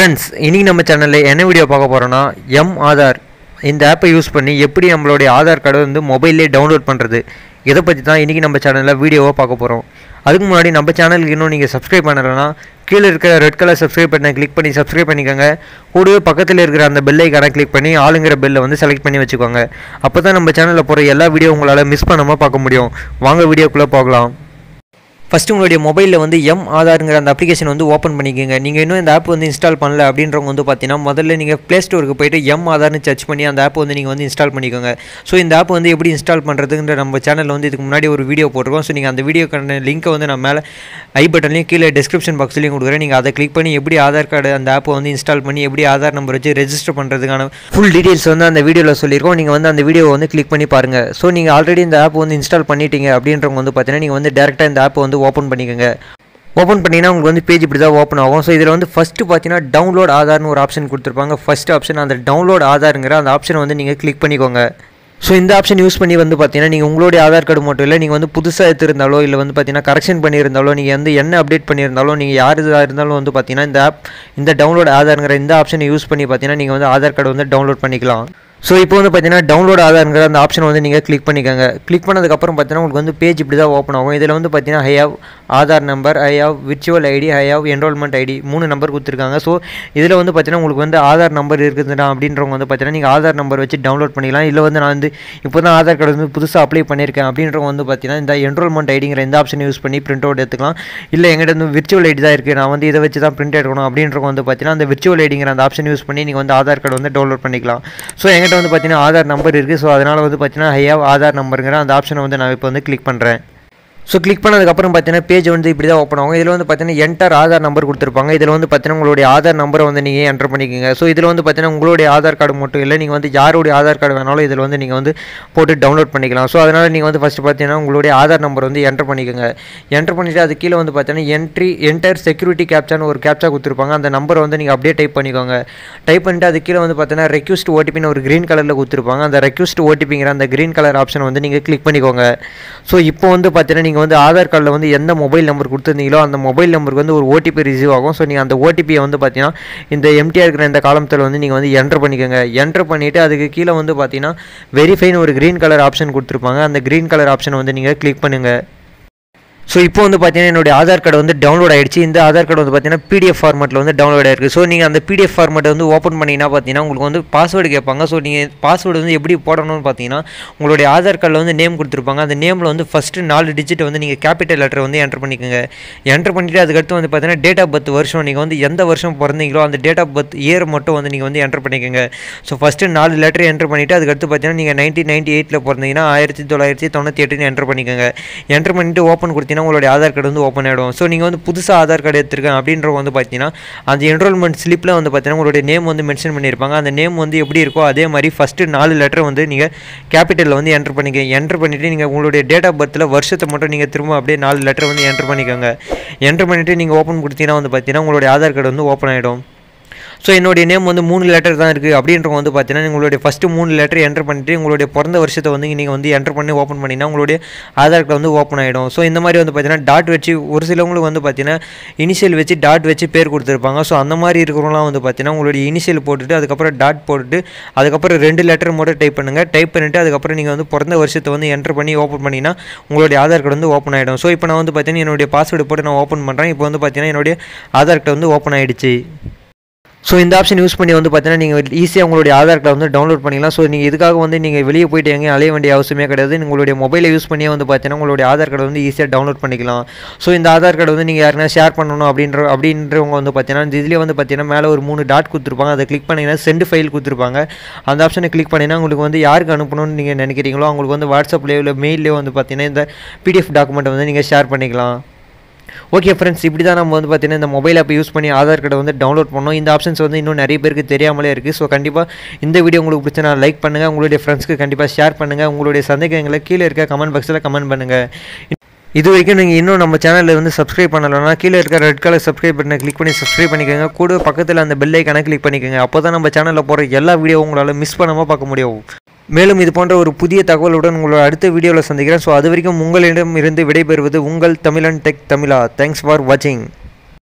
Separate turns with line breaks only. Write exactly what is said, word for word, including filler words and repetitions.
Friends, இன்றைக்கி நம்ம சேனலில் என்ன வீடியோ பார்க்க போகிறோன்னா, எம் ஆதார் இந்த ஆப்பை யூஸ் பண்ணி எப்படி நம்மளுடைய ஆதார் கார்டை வந்து மொபைல்லே டவுன்லோட் பண்ணுறது, இதை பற்றி தான் இன்றைக்கி நம்ம சேனலில் வீடியோவாக பார்க்க போகிறோம். அதுக்கு முன்னாடி நம்ம சேனலுக்கு இன்னும் நீங்கள் சப்ஸ்கிரைப் பண்ணலைன்னா கீழே இருக்கிற ரெட் கலர் சப்ஸ்கிரைப் பட்டனை கிளிக் பண்ணி சப்ஸ்கிரைப் பண்ணிக்கோங்க. கூடவே பக்கத்தில் இருக்கிற அந்த பெல் ஐக்கானை கிளிக் பண்ணி ஆளுங்கிற பெல்லை வந்து செலக்ட் பண்ணி வச்சுக்கோங்க. அப்போ தான் நம்ம சேனலில் போகிற எல்லா வீடியோ உங்களால் மிஸ் பண்ணாமல் பார்க்க முடியும். வாங்க வீடியோக்குள்ளே போகலாம். ஃபஸ்ட்டு உங்களுடைய மொபைலில் வந்து எம் ஆதாருங்கிற அந்த அப்ளிகேஷன் வந்து ஓப்பன் பண்ணிக்கோங்க. நீங்கள் இன்னும் இந்த ஆப் வந்து இன்ஸ்டால் பண்ணல அப்படின்றவங்க வந்து பார்த்தீங்கன்னா முதல்ல நீங்கள் ப்ளே ஸ்டோருக்கு போய்ட்டு எம் ஆதார்னு சர்ச் பண்ணி அந்த ஆப் வந்து நீங்கள் வந்து இன்ஸ்டால் பண்ணிக்கோங்க. ஸோ இந்த ஆப் வந்து எப்படி இன்ஸ்டால் பண்ணுறதுன்ற நம்ம சேனலில் வந்து இதுக்கு முன்னாடி ஒரு வீடியோ போட்டிருக்கோம். ஸோ நீங்கள் அந்த வீடியோக்கான லிங்க்கை வந்து நான் மேலே ஐ பட்டன்லையும் கீழே டிஸ்கிரிப்ஷன் பாக்ஸ்லையும் கொடுக்குறேன். நீங்கள் அதை கிளிக் பண்ணி எப்படி ஆதார் கார்டு அந்த ஆப்பை வந்து இன்ஸ்டால் பண்ணி எப்படி ஆதார் நம்பர் வச்சு ரெஜிஸ்டர் பண்ணுறதுக்கான ஃபுல் டீட்டெயில்ஸ் வந்து அந்த வீடியோவில் சொல்லியிருக்கோம். நீங்கள் வந்து அந்த வீடியோவை வந்து கிளிக் பண்ணி பாருங்கள். ஸோ நீங்கள் ஆல்ரெடி இந்த ஆப் வந்து இன்ஸ்டால் பண்ணிட்டீங்க அப்படின்றவங்க வந்து பார்த்தீங்கன்னா நீங்கள் வந்து டேரெக்டாக இந்த ஆப்பை வந்து ஓப்பன் பண்ணிக்கோங்க. ஓப்பன் பண்ணிங்கன்னா உங்களுக்கு வந்து பேஜ் இப்படி தான் ஓப்பன் ஆகும். ஸோ இதில் வந்து ஃபஸ்ட்டு பார்த்தீங்கன்னா டவுன்லோட் ஆதார்னு ஒரு ஆப்ஷன் கொடுத்துருப்பாங்க. ஃபஸ்ட் ஆப்ஷன் அந்த டவுன்லோட் ஆதாருங்கிற அந்த ஆப்ஷனை வந்து நீங்கள் கிளிக் பண்ணிக்கோங்க. ஸோ இந்த ஆப்ஷன் யூஸ் பண்ணி வந்து பார்த்தீங்கன்னா நீங்கள் உங்களுடைய ஆதார் கார்டு மட்டும் இல்லை, நீங்கள் வந்து புதுசாக எடுத்திருந்தாலோ இல்லை வந்து பார்த்தீங்கன்னா கரெக்ஷன் பண்ணியிருந்தாலோ நீங்கள் வந்து என்ன அப்டேட் பண்ணியிருந்தாலோ நீங்கள் யார் இதாக இருந்தாலும் வந்து பார்த்தீங்கன்னா இந்த ஆப் இந்த டவுன்லோட் ஆதாருங்கிற இந்த ஆப்ஷனை யூஸ் பண்ணி பார்த்தீங்கன்னா நீங்கள் வந்து ஆதார் கார்டு வந்து டவுன்லோட் பண்ணிக்கலாம். ஸோ இப்போ வந்து பார்த்தீங்கன்னா டவுன்லோட் ஆதாருங்கிற அந்த ஆப்ஷன் வந்து நீங்கள் கிளிக் பண்ணிக்கோங்க. கிளிக் பண்ணதுக்கப்புறம் பார்த்தீங்கன்னா உங்களுக்கு வந்து பேஜ் இப்படி தான் ஓப்பன் ஆகும். இதில் வந்து பார்த்தீங்கன்னா I have Aadhaar number, I have virtual ID, I have enrolment ID மூணு நம்பர் கொடுத்துருக்காங்க. ஸோ இதில் வந்து பார்த்தீங்கன்னா உங்களுக்கு வந்து ஆதார் நம்பர் இருக்குதுடா அப்படின்றவங்க வந்து பார்த்தீங்கன்னா நீங்கள் ஆதார் நம்பர் வச்சு டவுன்லோட் பண்ணிக்கலாம். இல்லை வந்து நான் வந்து இப்போ தான் ஆதார் கார்டு வந்து புதுசாக அப்ளை பண்ணியிருக்கேன் அப்படின்றவங்க வந்து பார்த்தீங்கன்னா இந்த என்ரோல்மெண்ட் ஐடிங்கிற இந்த ஆப்ஷன் யூஸ் பண்ணி பிரிண்ட் அவுட் எடுத்துக்கலாம். இல்லை எங்கிட்ட வந்து விர்ச்சுவல் ஐடி தான் இருக்குது, நான் வந்து இதை வச்சு தான் பிரிண்ட் எடுக்கணும் அப்படின்றவங்க வந்து பார்த்தீங்கன்னா அந்த விர்ச்சுவல் ஐடிங்கிற அந்த ஆப்ஷன் யூஸ் பண்ணி நீங்கள் வந்து ஆதார் கார்டு வந்து டவுன்லோட் பண்ணிக்கலாம். ஸோ எங்கிட்ட வந்து பார்த்தீங்கன்னா ஆதார் நம்பர் இருக்குது. ஸோ அதனால் வந்து பார்த்தீங்கன்னா ஐ ஹவ் ஆதார் நம்பருங்கிற அந்த ஆப்ஷனை வந்து நான் இப்போ வந்து கிளிக் பண்ணுறேன். ஸோ கிளிக் பண்ணதுக்கப்புறம் பார்த்தீங்கன்னா பேஜ் வந்து இப்படி தான் ஓப்பன் ஆகும். இதில் வந்து பார்த்தீங்கன்னா என்டர் ஆதார் நம்பர் கொடுத்துருப்பாங்க. இதில் வந்து பார்த்தீங்கன்னா உங்களுடைய ஆதார் நம்பரை வந்து நீங்கள் என்டர் பண்ணிக்கோங்க. ஸோ இதில் வந்து பார்த்தீங்கன்னா உங்களுடைய ஆதார் கார்டு மட்டும் இல்லை, நீங்கள் வந்து யாருடைய ஆதார் கார்டு வேணாலும் இதில் வந்து நீங்கள் வந்து போட்டு டவுன்லோட் பண்ணிக்கலாம். ஸோ அதனால் நீங்கள் வந்து ஃபஸ்ட்டு பார்த்தீங்கன்னா உங்களுடைய ஆதார் நம்பர் வந்து என்டர் பண்ணிக்கோங்க. என்டர் பண்ணிவிட்டு அது கீழே வந்து பார்த்தீங்கன்னா என்ட்ரி என்டர் செக்யூரிட்டி கேப்சான்னு ஒரு கேப்சா கொடுத்துருப்பாங்க. அந்த நம்பரை வந்து நீங்கள் அப்படியே டைப் பண்ணிக்கோங்க. டைப் பண்ணிட்டு அது கீழே வந்து பார்த்தீங்கன்னா ரெக்யூஸ்ட் ஓடிபின்னு ஒரு க்ரீன் கலரில் கொடுத்துருப்பாங்க. அந்த ரெக்யூஸ்ட் ஓடிபிங்கிற அந்த க்ரீன் கலர் ஆப்ஷன் வந்து நீங்கள் கிளிக் பண்ணிக்கோங்க. ஸோ இப்போ வந்து பார்த்தீங்கன்னா நீங்கள் வந்து ஆதார் கார்டில் வந்து எந்த மொபைல் நம்பர் கொடுத்துருந்தீங்களோ அந்த மொபைல் நம்பருக்கு வந்து ஒரு ஓடிபி ரிசீவ் ஆகும். ஸோ நீங்கள் அந்த ஓடிபியை வந்து பார்த்தீங்கன்னா இந்த எம்டிஆர் இருக்கிற இந்த காலத்தில் வந்து நீங்கள் வந்து என்டர் பண்ணிக்கோங்க. என்டர் பண்ணிவிட்டு அதுக்கு கீழே வந்து பார்த்தீங்கன்னா வெரிஃபைன்னு ஒரு க்ரீன் கலர் ஆப்ஷன் கொடுத்துருப்பாங்க. அந்த க்ரீன் கலர் ஆப்ஷனை வந்து நீங்கள் கிளிக் பண்ணுங்கள். ஸோ இப்போ வந்து பார்த்தீங்கன்னா என்னுடைய ஆதார் கார்டு வந்து டவுன்லோட் ஆகிடுச்சு. இந்த ஆதார் கார்டு வந்து பார்த்தீங்கன்னா பிடிஎஃப் ஃபார்மெட்டில் வந்து டவுன்லோட் ஆகிருக்கு. ஸோ நீங்கள் அந்த பிடிஎஃப் ஃபார்மெட்டை வந்து ஓப்பன் பண்ணிங்கன்னா பார்த்தீங்கன்னா உங்களுக்கு வந்து பாஸ்வேர்டு கேட்பாங்க. ஸோ நீங்கள் பாஸ்வேர்டு வந்து எப்படி போடணும்னு பார்த்தீங்கன்னா உங்களுடைய ஆதார் கார்டில் வந்து நேம் கொடுத்துருப்பாங்க. அந்த நேமில் வந்து ஃபஸ்ட்டு நாலு டிஜிட் வந்து நீங்கள் கேபிட்டல் லெட்டர் வந்து என்டர் பண்ணிக்கோங்க. என்டர் பண்ணிவிட்டு அதுக்கடுத்து வந்து பார்த்தீங்கன்னா டேட் ஆஃப் பர்த் வருஷம், நீங்கள் வந்து எந்த வருஷம் பிறந்தீங்களோ அந்த டேட் ஆஃப் பர்த் இயர் மட்டும் வந்து நீங்கள் வந்து என்டர் பண்ணிக்கோங்க. ஸோ ஃபஸ்ட்டு நாலு லெட்டர் என்டர் பண்ணிவிட்டு அதுக்கடுத்து பார்த்தீங்கன்னா நீங்கள் நைன்டீன் நைன்ட்டி எயிட்டில் பிறந்தீங்கன்னா ஆயிரத்தி தொள்ளாயிரத்தி தொண்ணூற்றி எட்டுன்னு என்டர் பண்ணிக்கோங்க. என்டர் பண்ணிவிட்டு ஓப்பன் கொடுத்தீங்கன்னா உங்களுடைய ஆதார் கார்டு வந்து ஓப்பன் ஆகிடும். ஸோ நீங்கள் வந்து புதுசாக ஆதார் கார்டு எடுத்துருக்கேன் அப்படின்றவங்க வந்து பார்த்தீங்கன்னா அந்த என்ரோல்மெண்ட் ஸ்லிப்பில் வந்து பார்த்தீங்கன்னா உங்களுடைய நேம் வந்து மென்ஷன் பண்ணியிருப்பாங்க. அந்த நேம் வந்து எப்படி இருக்கோ அதே மாதிரி ஃபஸ்ட்டு நாலு லெட்டர் வந்து நீங்கள் கேபிட்டலில் வந்து என்டர் பண்ணிக்க என்டர் பண்ணிவிட்டு நீங்கள் உங்களுடைய டேட் ஆஃப் பர்த்தில் வருஷத்தை மட்டும் நீங்கள் திரும்ப அப்படியே நாலு லெட்டர் வந்து என்டர் பண்ணிக்கோங்க. என்டர் பண்ணிவிட்டு நீங்கள் ஓப்பன் கொடுத்தீங்கன்னா வந்து பார்த்தீங்கன்னா உங்களுடைய ஆதார் கார்டு வந்து ஓப்பன் ஆகிடும். ஸோ என்னுடைய நேம் வந்து மூணு லெட்டர் தான் இருக்குது அப்படின்றவங்க வந்து பார்த்தீங்கன்னா உங்களுடைய ஃபஸ்ட்டு மூணு லெட்டர் என்டர் பண்ணிவிட்டு உங்களுடைய பிறந்த வருஷத்தை வந்து நீங்கள் வந்து என்டர் பண்ணி ஓப்பன் பண்ணிங்கன்னா உங்களுடைய ஆதார் கார்டு வந்து ஓப்பன் ஆகிடும். ஸோ இந்த மாதிரி வந்து பார்த்தீங்கன்னா டாட் வச்சு ஒரு சிலவங்களுக்கு வந்து பார்த்தீங்கன்னா இனிஷியல் வச்சு டாட் வச்சு பேர் கொடுத்துருப்பாங்க. ஸோ அந்த மாதிரி இருக்கிறவங்களாம் வந்து பார்த்தீங்கன்னா உங்களுடைய இனிஷியல் போட்டுட்டு அதுக்கப்புறம் டாட் போட்டுட்டு அதுக்கப்புறம் ரெண்டு லெட்டர் மட்டும் டைப் பண்ணுங்கள். டைப் பண்ணிவிட்டு அதுக்கப்புறம் நீங்கள் வந்து பிறந்த வருஷத்தை வந்து என்டர் பண்ணி ஓப்பன் பண்ணிங்கன்னா உங்களுடைய ஆதார் கார்டு வந்து ஓப்பன் ஆகிடும். ஸோ இப்போ நான் வந்து பார்த்தீங்கன்னா என்னுடைய பாஸ்வேர்டு போட்டு நான் ஓப்பன் பண்ணுறேன். இப்போ வந்து பார்த்தீங்கன்னா என்னுடைய ஆதார் கார்டு வந்து ஓப்பன் ஆகிடுச்சு. ஸோ இந்த ஆப்ஷன் யூஸ் பண்ணி வந்து பார்த்தீங்கன்னா நீங்கள் ஈஸியாக உங்களுடைய ஆதார் கார்டை வந்து டவுன்லோட் பண்ணிக்கலாம். ஸோ நீங்கள் இதுக்காக வந்து நீங்கள் வெளியே போய்ட்டு எங்கேயும் அலைய வேண்டிய அவசியமே கிடையாது. உங்களுடைய மொபைலை யூஸ் பண்ணியே வந்து பார்த்தீங்கன்னா உங்களுடைய ஆதார் கார்டை வந்து ஈஸியாக டவுன்லோட் பண்ணிக்கலாம். ஸோ இந்த ஆதார் கார்டு வந்து நீங்கள் யாருன்னா ஷேர் பண்ணணும் அப்படின்ற அப்படின்றவங்க வந்து பார்த்தீங்கன்னா இந்த இதுலேயே வந்து பார்த்தீங்கன்னா மேலே ஒரு மூணு டாட் கொடுத்துருப்பாங்க. அதை கிளிக் பண்ணிங்கன்னா சென்ட் ஃபைல் கொடுத்துருப்பாங்க. அந்த ஆப்ஷனை கிளிக் பண்ணிங்கன்னா உங்களுக்கு வந்து யாருக்கு அனுப்பணும்னு நீங்கள் நினைக்கிறீங்களோ அவங்களுக்கு வந்து வாட்ஸ்அப்லேயோ இல்லை மெயிலே வந்து பார்த்தீங்கன்னா இந்த பிடிஎஃப் டாக்குமெண்ட்டை வந்து நீங்கள் ஷேர் பண்ணிக்கலாம். ஓகே ஃப்ரெண்ட்ஸ், இப்படி தான் நம்ம வந்து பார்த்தீங்கன்னா இந்த மொபைல் ஆப்பை யூஸ் பண்ணி ஆதார் கார்டை வந்து டவுன்லோட் பண்ணோம். இந்த ஆப்ஷன்ஸ் வந்து இன்னும் நிறைய பேருக்கு தெரியாமலே இருக்குது. ஸோ கண்டிப்பாக இந்த வீடியோ உங்களுக்கு பிடிச்சா லைக் பண்ணுங்கள், உங்களுடைய ஃப்ரெண்ட்ஸ்க்கு கண்டிப்பாக ஷேர் பண்ணுங்கள், உங்களுடைய சந்தேகங்களை கீழே இருக்க கமெண்ட் பாக்ஸில் கமெண்ட் பண்ணுங்கள். இது வரைக்கும் நீங்கள் இன்னும் நம்ம சேனலில் வந்து சப்ஸ்கிரைப் பண்ணலைன்னா கீழே இருக்க ரெட் கலர் சப்ஸ்கிரைப் பட்டனை கிளிக் பண்ணி சப்ஸ்கிரைப் பண்ணிக்கோங்க. கூட பக்கத்தில் அந்த பெல் ஐக்கானை கிளிக் பண்ணிக்கோங்க. அப்போ தான் நம்ம சேனலில் போகிற எல்லா வீடியோ உங்களால் மிஸ் பண்ணாமல் பார்க்க முடியும். மேலும் இது போன்ற ஒரு புதிய தகவலுடன் உங்களை அடுத்த வீடியோவில் சந்திக்கிறேன். ஸோ அது வரைக்கும் உங்களிடம் இருந்து விடைபெறுவது உங்கள் தமிழன் டெக் தமிழா. தேங்க்ஸ் ஃபார் வாட்சிங்.